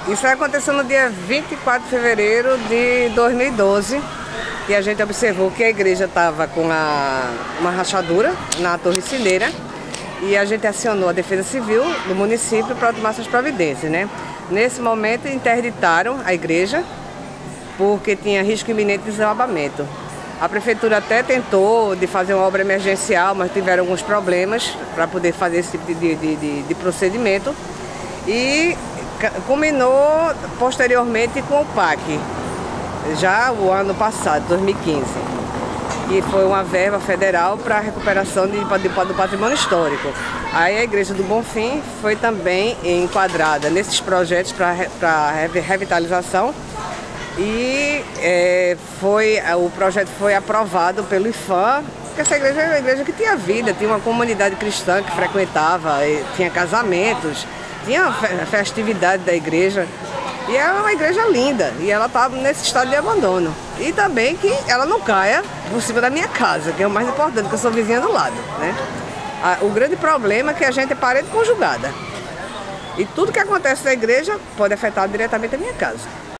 Isso aconteceu no dia 24 de fevereiro de 2012, e a gente observou que a igreja estava com uma rachadura na Torre Cineira, e a gente acionou a Defesa Civil do município para tomar essas providências, né? Nesse momento interditaram a igreja porque tinha risco iminente de desabamento. A prefeitura até tentou de fazer uma obra emergencial, mas tiveram alguns problemas para poder fazer esse tipo de procedimento, e culminou posteriormente com o PAC, já o ano passado, 2015, que foi uma verba federal para a recuperação do patrimônio histórico. Aí a Igreja do Bonfim foi também enquadrada nesses projetos para revitalização, e o projeto foi aprovado pelo IPHAN, porque essa igreja era uma igreja que tinha vida, tinha uma comunidade cristã que frequentava, tinha casamentos, tinha festividade da igreja, e era uma igreja linda, e ela estava nesse estado de abandono. E também que ela não caia por cima da minha casa, que é o mais importante, porque eu sou vizinha do lado, né? O grande problema é que a gente é parede conjugada, e tudo que acontece na igreja pode afetar diretamente a minha casa.